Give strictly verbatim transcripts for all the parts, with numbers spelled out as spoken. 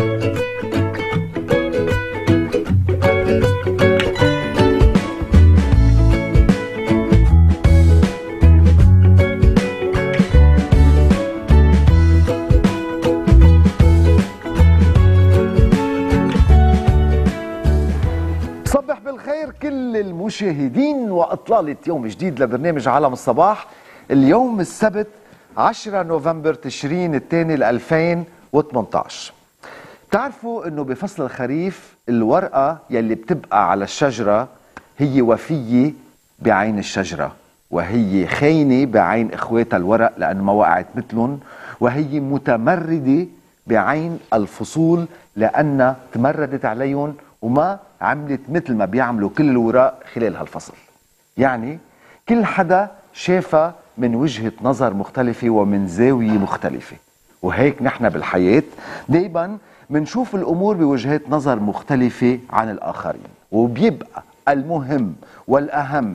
كل المشاهدين وإطلالة يوم جديد لبرنامج عالم الصباح. اليوم السبت عشرة نوفمبر تشرين الثاني ل ألفين وثمانية عشر. بتعرفوا انه بفصل الخريف الورقة يلي بتبقى على الشجرة هي وفية بعين الشجرة، وهي خاينة بعين اخواتها الورق لأن ما وقعت مثلهم، وهي متمردة بعين الفصول لأنها تمردت عليهم وما عملت مثل ما بيعملوا كل الوراق خلال هالفصل. يعني كل حدا شافها من وجهة نظر مختلفة ومن زاوية مختلفة، وهيك نحن بالحياة دايما منشوف الأمور بوجهات نظر مختلفة عن الآخرين. وبيبقى المهم والأهم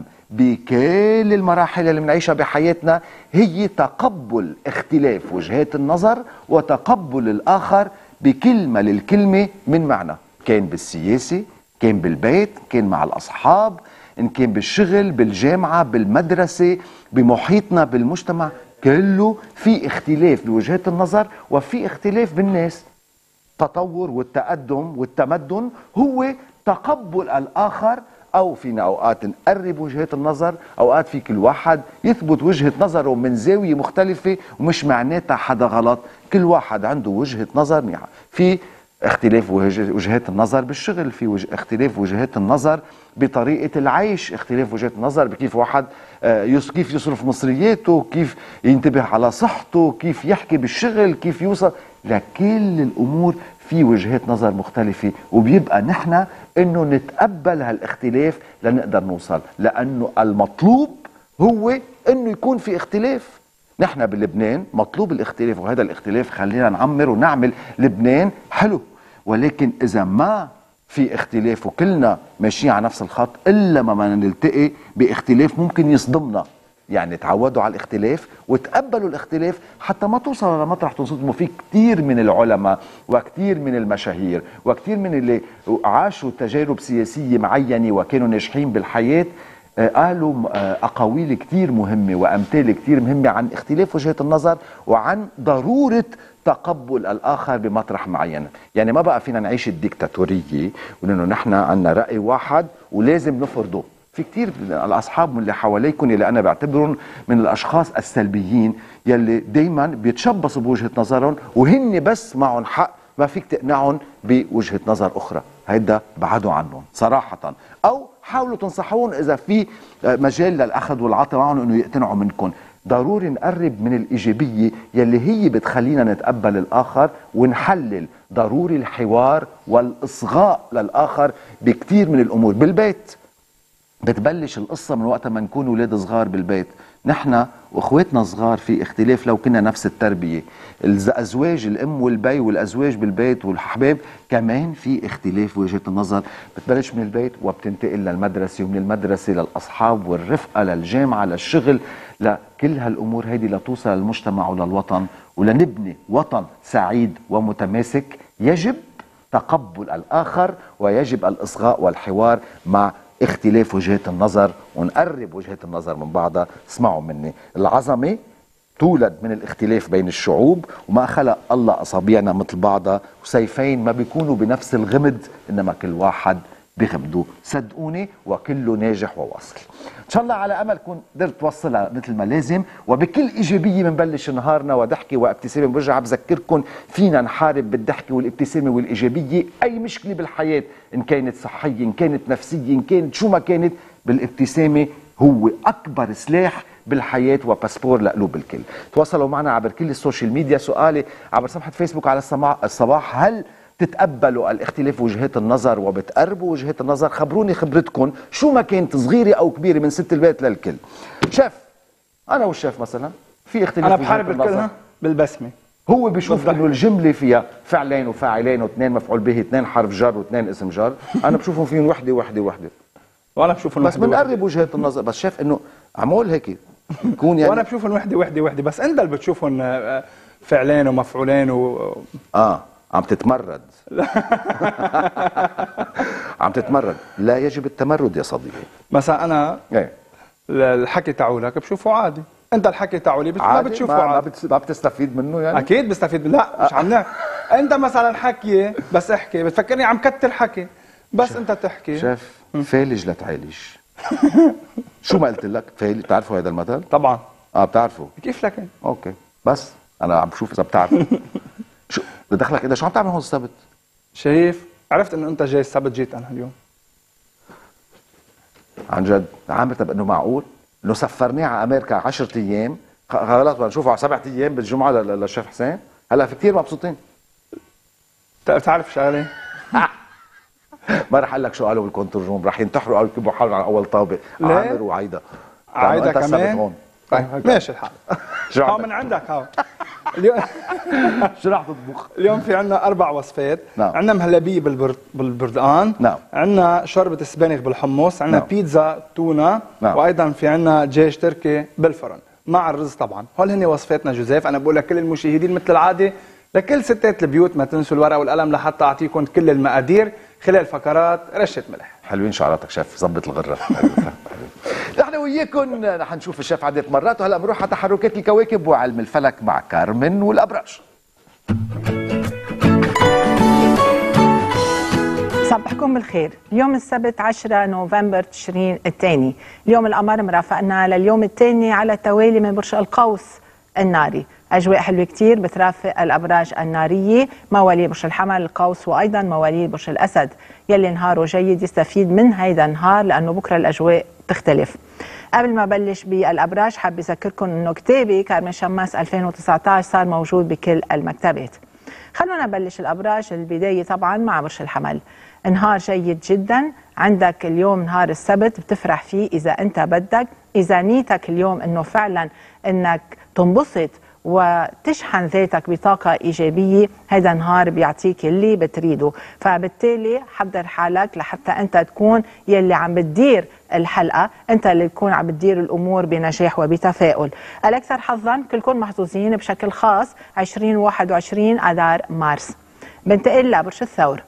بكل المراحل اللي بنعيشها بحياتنا هي تقبل اختلاف وجهات النظر وتقبل الآخر بكلمة للكلمة من معنى، كان بالسياسة، كان بالبيت، كان مع الأصحاب، إن كان بالشغل، بالجامعة، بالمدرسة، بمحيطنا، بالمجتمع، كله في اختلاف بوجهات النظر وفي اختلاف بالناس. التطور والتقدم والتمدن هو تقبل الآخر، أو فينا أوقات نقرب وجهات النظر، أوقات في كل واحد يثبت وجهة نظره من زاوية مختلفة، ومش معناتها حدا غلط، كل واحد عنده وجهة نظر منيحة. في اختلاف وجهات النظر بالشغل، في وجه اختلاف وجهات النظر بطريقة العيش، اختلاف وجهات النظر بكيف واحد يص... كيف يصرف مصرياته، كيف ينتبه على صحته، كيف يحكي بالشغل، كيف يوصل لكل الأمور في وجهات نظر مختلفة. وبيبقى نحن انه نتقبل هالاختلاف لنقدر نوصل، لأنه المطلوب هو انه يكون في اختلاف. نحن بلبنان مطلوب الاختلاف، وهذا الاختلاف خلينا نعمر ونعمل لبنان حلو. ولكن إذا ما في اختلاف وكلنا ماشيين على نفس الخط، إلا ما نلتقي باختلاف ممكن يصدمنا. يعني تعودوا على الاختلاف وتقبلوا الاختلاف حتى ما توصلوا لمطرح تنصدموا فيه. كتير من العلماء وكتير من المشاهير وكتير من اللي عاشوا تجارب سياسية معينة وكانوا ناجحين بالحياة قالوا أقاويل كتير مهمة وأمثال كتير مهمة عن اختلاف وجهات النظر وعن ضرورة تقبل الآخر بمطرح معين. يعني ما بقى فينا نعيش الديكتاتورية ولأنه نحن عنا رأي واحد ولازم نفرضه. في كتير من الأصحاب من اللي حواليكم اللي أنا بعتبرهم من الأشخاص السلبيين يلي دايما بيتشبصوا بوجهة نظرهم وهن بس معهم حق، ما فيك تقنعهم بوجهة نظر أخرى. هيدا بعدوا عنهم صراحة، أو حاولوا تنصحون إذا في مجال للأخذ والعطاء معهم أنه يقتنعوا منكم. ضروري نقرب من الإيجابية يلي هي بتخلينا نتقبل الآخر ونحلل. ضروري الحوار والإصغاء للآخر بكتير من الأمور. بالبيت بتبلش القصة من وقت ما نكون أولاد صغار بالبيت. نحن واخواتنا صغار في اختلاف لو كنا نفس التربية. الأزواج الأم والبي والأزواج بالبيت والحباب كمان في اختلاف وجهة النظر. بتبلش من البيت وبتنتقل للمدرسة، ومن المدرسة للأصحاب والرفقة للجامعة للشغل، لكل هالأمور هيدي لتوصل للمجتمع وللوطن. ولنبني وطن سعيد ومتماسك يجب تقبل الآخر ويجب الإصغاء والحوار مع اختلاف وجهات النظر، ونقرب وجهات النظر من بعضها. اسمعوا مني، العظمة تولد من الاختلاف بين الشعوب، وما خلق الله أصابعنا مثل بعضها وسيفين ما بيكونوا بنفس الغمد، إنما كل واحد بغمده. صدقوني وكله ناجح وواصل. إن شاء الله على أمل كون قدرت توصلها مثل ما لازم وبكل إيجابية. بنبلش نهارنا وضحكة وابتسامة. برجع بذكركم فينا نحارب بالضحكة والابتسامة والإيجابية أي مشكلة بالحياة، إن كانت صحية، إن كانت نفسية، إن كانت شو ما كانت. بالابتسامة هو أكبر سلاح بالحياة وباسبور لقلوب الكل. تواصلوا معنا عبر كل السوشيال ميديا. سؤالي عبر صفحة فيسبوك على الصباح: هل تتقبلوا الاختلاف وجهات النظر وبتقربوا وجهات النظر؟ خبروني خبرتكم شو ما كانت صغيرة أو كبيرة من ست البيت للكل. شاف أنا والشاف مثلا في اختلاف. أنا بحارب الكل بالبسمة. هو بيشوف انه الجمله فيها فعلين وفاعلين واثنين مفعول به، اثنين حرف جر واثنين اسم جر. انا بشوفهم فيهم وحده وحده وحده. وانا بشوفهم بس بنقرب وجهات النظر. بس شاف انه عمول هيك يكون يعني. وانا بشوفهم وحده وحده وحده، بس انت اللي بتشوفهم فعلين ومفعولين و اه عم تتمرد. عم تتمرد. لا يجب التمرد يا صديقي. مثلا انا ايه الحكي تاعولك بشوفه عادي، انت الحكي تاعولي بت... ما بتشوفه ما عادي. ما, ما بتستفيد منه يعني؟ اكيد بستفيد. لا مش عم نحكي. انت مثلا حكي بس احكي بتفكرني عم كتر حكي بس شاف. انت تحكي. شاف فالج لا تعالج. شو ما قلت لك فالج، بتعرفوا هذا المثل؟ طبعا. اه بتعرفوا. كيف لك؟ اوكي بس انا عم بشوف اذا بتعرف. شو بدخلك اذا شو عم تعمل هون السبت؟ شايف عرفت انه انت جاي السبت، جيت انا اليوم عن جد عامل طب انه معقول انه سفرني على امريكا عشرة ايام، خلاص بدنا نشوفه على سبعة ايام بالجمعه للشيف حسين. هلا في كثير مبسوطين. بتعرف شغله؟ ما رح اقول لك شو قالوا بالكنترول روم، رح ينتحروا قالوا يكبوا حالهم على اول طابق. عامر وعايده. عايده كمان هون. طيب ماشي الحال. شو ها من عندك ها. اليوم شو رح تطبخ؟ اليوم في عندنا اربع وصفات. نعم. عندنا مهلبيه بالبر... بالبردقان. نعم. عندنا شوربه سبانخ بالحمص، عندنا نعم. بيتزا تونه. نعم. وايضا في عندنا دجاج تركي بالفرن مع الرز طبعا. هول هن وصفاتنا جوزيف. انا بقول لكل المشاهدين مثل العاده، لكل ستات البيوت ما تنسوا الورقه والقلم لحتى اعطيكم كل المقادير خلال فقرات رشه ملح. حلوين شعراتك شيف، ظبط الغره. نحن وياكم رح نشوف الشيف عدة مرات، وهلا بنروح على تحركات الكواكب وعلم الفلك مع كارمن والابراج. صبحكم بالخير. اليوم السبت عشرة نوفمبر تشرين الثاني. اليوم القمر مرافقنا لليوم الثاني على التوالي من برج القوس الناري. أجواء حلوة كتير بترافق الأبراج النارية، مواليد برج الحمل القوس وأيضا مواليد برج الأسد. يلي نهاره جيد يستفيد من هيدا النهار لأنه بكرة الأجواء تختلف. قبل ما بلش بالأبراج حاب أذكركم أنه كتابي كارمن شماس ألفين وتسعة عشر صار موجود بكل المكتبات. خلونا نبلش الأبراج. البداية طبعا مع برج الحمل. نهار جيد جدا عندك اليوم، نهار السبت بتفرح فيه إذا أنت بدك. إذا نيتك اليوم أنه فعلا أنك تنبسط وتشحن ذاتك بطاقة إيجابية، هذا النهار بيعطيك اللي بتريده. فبالتالي حضر حالك لحتى أنت تكون يلي عم بتدير الحلقة، أنت اللي تكون عم بتدير الأمور بنجاح وبتفاؤل. الأكثر حظا كلكم محظوظين بشكل خاص عشرين واحد وعشرين أذار مارس. بنتقل لبرج الثور.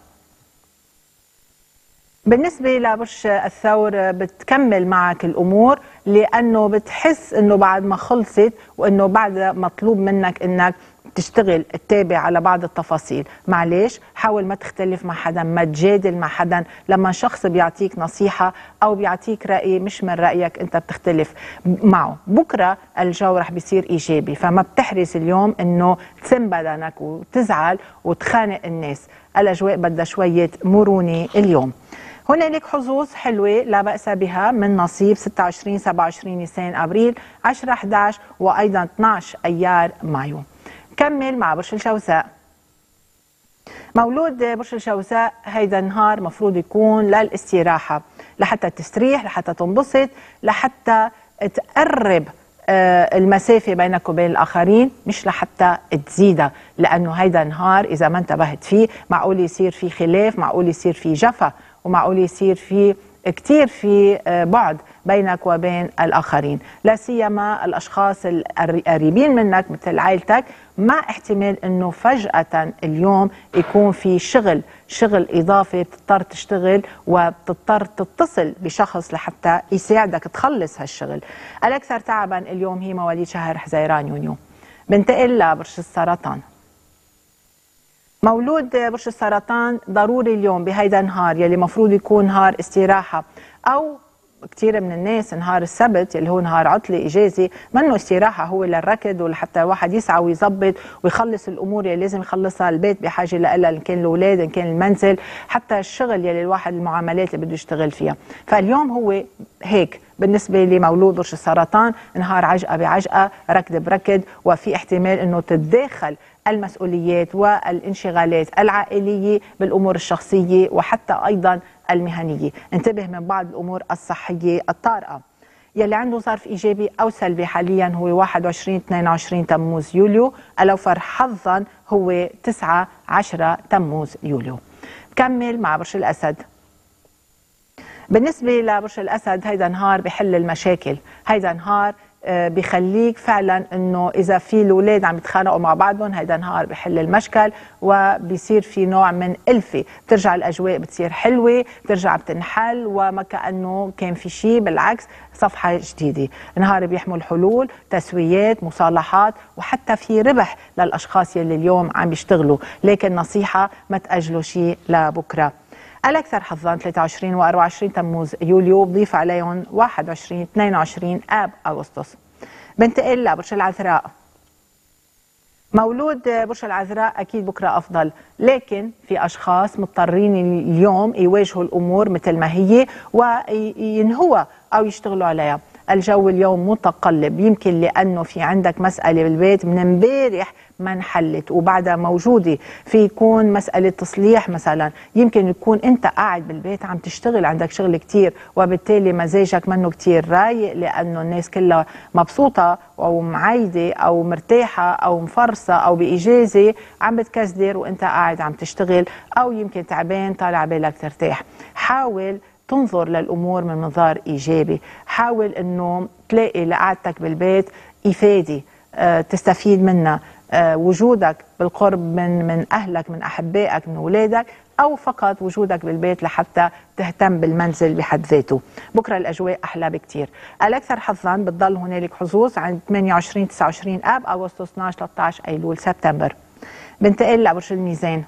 بالنسبة لبرج الثور بتكمل معك الأمور لأنه بتحس أنه بعد ما خلصت وأنه بعد مطلوب منك أنك تشتغل تتابع على بعض التفاصيل. معلش حاول ما تختلف مع حدا، ما تجادل مع حدا. لما شخص بيعطيك نصيحة أو بيعطيك رأي مش من رأيك أنت بتختلف معه. بكرة الجو رح بيصير إيجابي، فما بتحرص اليوم أنه تسم بدنك وتزعل وتخانق الناس. الأجواء بدها شوية مرونة اليوم. هنالك حظوظ حلوة لا بأس بها من نصيب ستة وعشرين سبعة وعشرين نيسان أبريل عشرة إحدى عشر وأيضا اثني عشر أيار مايو. كمل مع برج الجوزاء. مولود برج الجوزاء هيدا النهار مفروض يكون للاستراحة، لحتى تستريح، لحتى تنبسط، لحتى تقرب المسافة بينك وبين الآخرين، مش لحتى تزيدها. لأنه هيدا النهار إذا ما انتبهت فيه معقول يصير في خلاف، معقول يصير في جفا، ومعقول يصير في كتير في بعد بينك وبين الآخرين، لا سيما الأشخاص القريبين منك مثل عائلتك. مع احتمال أنه فجأة اليوم يكون في شغل شغل إضافي بتضطر تشتغل وبتضطر تتصل بشخص لحتى يساعدك تخلص هالشغل. الأكثر تعبا اليوم هي مواليد شهر حزيران يونيو. بنتقل لبرج السرطان. مولود برج السرطان ضروري اليوم بهيدا النهار يلي مفروض يكون نهار استراحة، أو كثير من الناس نهار السبت اللي هو نهار عطلة إجازة منه استراحة، هو للركض ولحتى الواحد يسعى ويظبط ويخلص الأمور اللي لازم يخلصها. البيت بحاجة لها، إن كان الأولاد، إن كان المنزل، حتى الشغل يلي الواحد المعاملات اللي بده يشتغل فيها. فاليوم هو هيك بالنسبة لمولود برج السرطان، نهار عجقة بعجقة، ركض بركض، وفي احتمال أنه تتداخل المسؤوليات والانشغالات العائلية بالأمور الشخصية وحتى أيضا المهنية. انتبه من بعض الأمور الصحية الطارئة. يلي عنده ظرف إيجابي أو سلبي حاليا هو واحد وعشرين اثنين وعشرين تموز يوليو، الأوفر حظا هو تسعة عشرة تموز يوليو. كمل مع برج الأسد. بالنسبة لبرج الأسد هيدا نهار بحل المشاكل، هيدا نهار بيخليك فعلا انه اذا في الاولاد عم يتخانقوا مع بعضهم هيدا نهار بحل المشكل وبيصير في نوع من الفه، بترجع الاجواء بتصير حلوه، بترجع بتنحل وما كانه كان في شيء، بالعكس صفحه جديده. نهار بيحمل حلول، تسويات، مصالحات، وحتى في ربح للاشخاص يلي اليوم عم بيشتغلوا، لكن نصيحه ما تاجلوا شيء لبكره. الأكثر حظاً ثلاثة وعشرين و أربعة وعشرين تموز يوليو، بضيف عليهم واحد وعشرين اثنين وعشرين آب أغسطس. بنتقل لبرج العذراء. مولود برج العذراء أكيد بكرة أفضل، لكن في أشخاص مضطرين اليوم يواجهوا الأمور مثل ما هي وينهوها أو يشتغلوا عليها. الجو اليوم متقلب، يمكن لأنه في عندك مسألة بالبيت من امبارح ما انحلت وبعدها موجودة، في يكون مسألة تصليح مثلا، يمكن يكون انت قاعد بالبيت عم تشتغل، عندك شغل كتير وبالتالي مزاجك منه كتير رايق لأنه الناس كلها مبسوطة أو معايدة أو مرتاحة أو مفرصة أو بإجازة، عم بتكسدر وانت قاعد عم تشتغل، أو يمكن تعبان طالع بالك ترتاح. حاول تنظر للأمور من منظار إيجابي، حاول أنه تلاقي لقعدتك بالبيت إفادة أه تستفيد منها، أه وجودك بالقرب من من أهلك، من أحبائك، من أولادك، أو فقط وجودك بالبيت لحتى تهتم بالمنزل بحد ذاته. بكرة الأجواء أحلى بكتير. الأكثر حظاً بتضل هنالك حظوظ عند ثمانية وعشرين تسعة وعشرين آب أغسطس اثنعش ثلاثة عشر أيلول سبتمبر. بنتقل لبرج الميزان.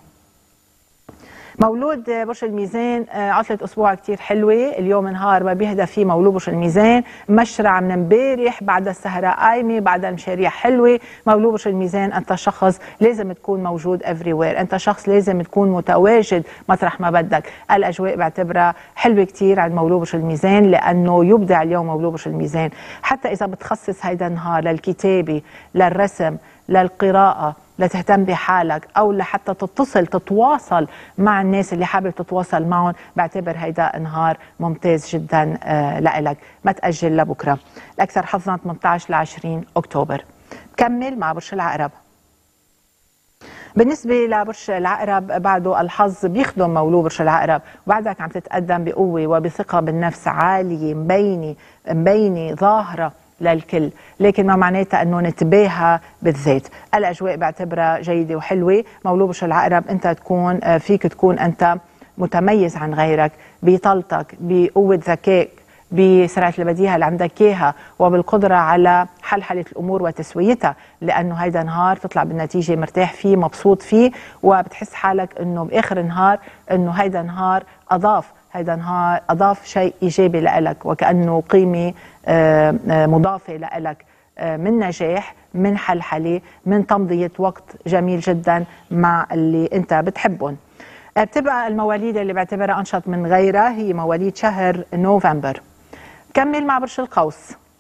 مولود برج الميزان عطلة أسبوع كتير حلوة، اليوم نهار ما بيهدى فيه مولود برج الميزان، مشرع من امبارح، بعد السهرة قايمة، بعد المشاريع حلوة. مولود برج الميزان أنت شخص لازم تكون موجود everywhere، أنت شخص لازم تكون متواجد مطرح ما بدك. الأجواء بعتبرها حلوة كتير عند مولود برج الميزان لأنه يبدع اليوم مولود برج الميزان، حتى إذا بتخصص هيدا النهار للكتابة، للرسم، للقراءة، لتهتم بحالك أو لحتى تتصل تتواصل مع الناس اللي حابب تتواصل معهم، بعتبر هيدا نهار ممتاز جدا آه لإلك، ما تأجل لبكرة. الأكثر حظاً ثمانية عشر ل عشرين أكتوبر. بكمل مع برج العقرب. بالنسبة لبرج العقرب بعده الحظ بيخدم مولود برج العقرب، وبعدك عم تتقدم بقوة وبثقة بالنفس عالية، مبينة مبينة ظاهرة للكل، لكن ما معناتها انه نتباهى بالذات. الاجواء بعتبرها جيده وحلوه. مولود برج العقرب انت تكون فيك تكون انت متميز عن غيرك بطلتك، بقوه ذكائك، بسرعه البديهه اللي عندك اياها، وبالقدره على حلحله الامور وتسويتها، لانه هيدا نهار تطلع بالنتيجه مرتاح فيه، مبسوط فيه، وبتحس حالك انه باخر النهار انه هيدا نهار اضاف هيدا نهار أضاف شيء إيجابي لإلك، وكأنه قيمة مضافة لإلك من نجاح، من حلحلة، من تمضية وقت جميل جدا مع اللي أنت بتحبهم. بتبقى المواليد اللي بعتبرها أنشط من غيرها هي مواليد شهر نوفمبر. كمل مع برج القوس.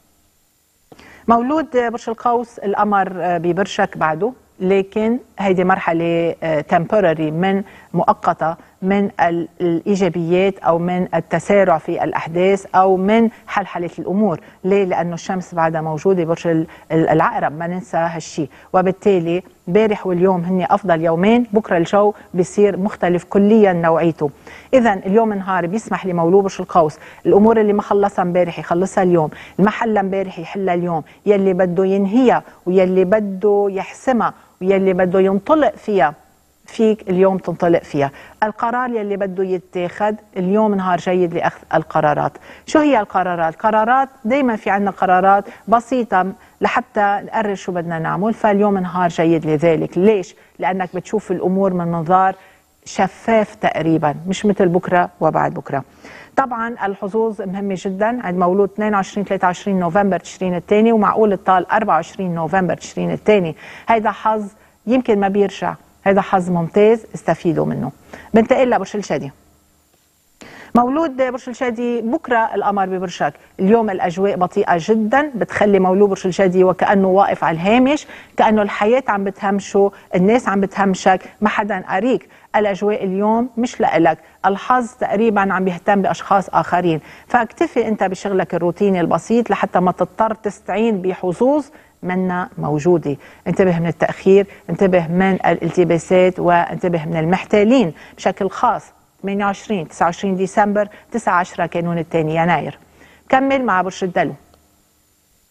مولود برج القوس القمر ببرشك بعده، لكن هيدي مرحلة temporary من مؤقتة من الإيجابيات أو من التسارع في الأحداث أو من حلحلة الأمور. ليه؟ لأنه الشمس بعدها موجودة برج العقرب، ما ننسى هالشي، وبالتالي بارح واليوم هني أفضل يومين، بكرة الجو بيصير مختلف كليا نوعيته. إذا اليوم نهار بيسمح لمولود برج القوس الأمور اللي ما خلصها امبارح يخلصها اليوم، المحل امبارح يحلها اليوم، يلي بده ينهيها ويلي بده يحسمها ويلي بده ينطلق فيها فيك اليوم تنطلق فيها. القرار يلي بده يتاخد اليوم نهار جيد لأخذ القرارات. شو هي القرارات؟ قرارات دايما في عندنا قرارات بسيطة لحتى نقرر شو بدنا نعمل، فاليوم نهار جيد لذلك. ليش؟ لأنك بتشوف الأمور من منظار شفاف تقريبا، مش مثل بكرة وبعد بكرة. طبعا الحظوظ مهمة جدا عند مولود اثنين وعشرين ثلاثة وعشرين نوفمبر تشرين الثاني، ومعقول الطال أربعة وعشرين نوفمبر تشرين الثاني. هيدا حظ يمكن ما بيرجع، هذا حظ ممتاز استفيدوا منه. بنتقل لبرج الشادي. مولود برج الشادي بكره القمر ببرجك، اليوم الاجواء بطيئه جدا بتخلي مولود برج الشادي وكانه واقف على الهامش، كانه الحياه عم بتهمشه، الناس عم بتهمشك، ما حدا قاريك. الاجواء اليوم مش لإلك، الحظ تقريبا عم بيهتم باشخاص اخرين، فاكتفي انت بشغلك الروتيني البسيط لحتى ما تضطر تستعين بحظوظ منا موجودة. انتبه من التأخير، انتبه من الالتباسات، وانتبه من المحتالين بشكل خاص. ثمانية وعشرين تسعة وعشرين ديسمبر تسعة عشرة كانون الثاني يناير. كمل مع برج الدلو.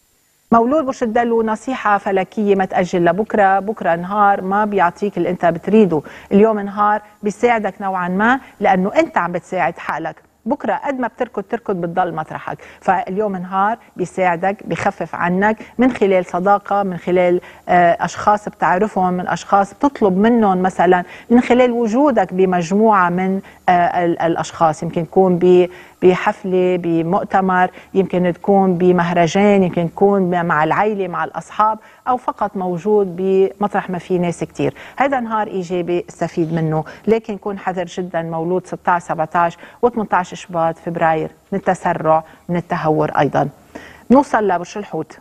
مولود برج الدلو، نصيحة فلكية ما تأجل لبكرة. بكرة نهار ما بيعطيك اللي انت بتريده، اليوم نهار بيساعدك نوعا ما لأنه انت عم بتساعد حالك. بكره قد ما بتركض تركض بتضل مطرحك، فاليوم نهار بيساعدك بيخفف عنك من خلال صداقه، من خلال اشخاص بتعرفهم، من اشخاص بتطلب منهم، مثلا من خلال وجودك بمجموعه من الاشخاص. يمكن تكون بحفله، بمؤتمر، يمكن تكون بمهرجان، يمكن تكون مع العائله مع الاصحاب، او فقط موجود بمطرح ما في ناس كتير. هذا نهار ايجابي استفيد منه، لكن كون حذر جدا. مولود ستة عشر سبعة عشر وثمانية عشر شباط فبراير من التسرع، من التهور ايضا. نوصل لبرج الحوت.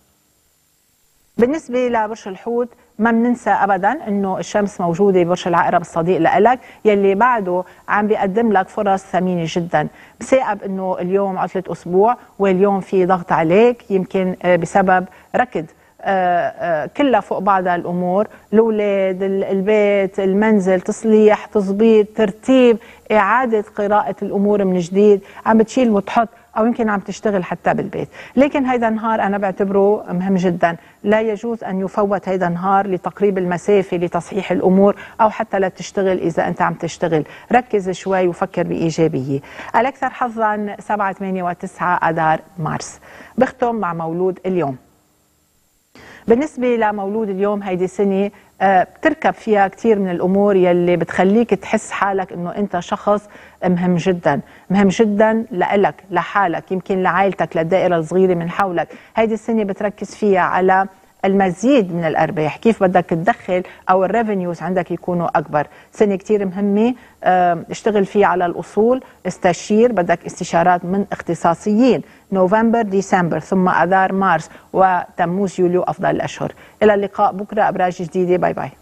بالنسبه لبرج الحوت ما بننسى ابدا انه الشمس موجوده ببرج العقرب الصديق لإلك، يلي بعده عم بيقدم لك فرص ثمينه جدا. بثاقب انه اليوم عطله اسبوع واليوم في ضغط عليك، يمكن بسبب ركض كلها فوق بعضها الامور، الاولاد، البيت، المنزل، تصليح، تظبيط، ترتيب، اعاده قراءه الامور من جديد، عم بتشيل وتحط، او يمكن عم تشتغل حتى بالبيت. لكن هيدا النهار انا بعتبره مهم جدا، لا يجوز ان يفوت هيدا النهار لتقريب المسافه، لتصحيح الامور، او حتى لا تشتغل اذا انت عم تشتغل. ركز شوي وفكر بايجابيه. الاكثر حظا سبعة ثمانية وتسعة اذار مارس. بختم مع مولود اليوم. بالنسبة لمولود اليوم، هيدي سنة بتركب فيها كتير من الأمور يلي بتخليك تحس حالك إنه أنت شخص مهم جدا، مهم جدا لإلك، لحالك، يمكن لعائلتك، للدائرة الصغيرة من حولك. هيدي السنة بتركز فيها على المزيد من الأرباح، كيف بدك تدخل أو الريفينيوز عندك يكونوا أكبر. سنة كتير مهمة، اشتغل فيها على الأصول، استشير، بدك استشارات من اختصاصيين. نوفمبر، ديسمبر، ثم أذار، مارس، وتموز، يوليو أفضل الأشهر. إلى اللقاء بكرة، أبراج جديدة. باي باي.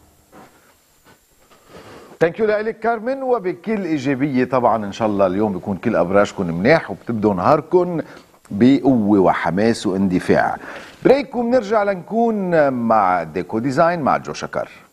ثانك يو لك كارمن، وبكل إيجابية طبعا. إن شاء الله اليوم بيكون كل أبراجكم مناح وبتبدوا نهاركم بقوة وحماس واندفاع. بريك وبنرجع لنكون مع ديكو ديزاين مع جو شكر.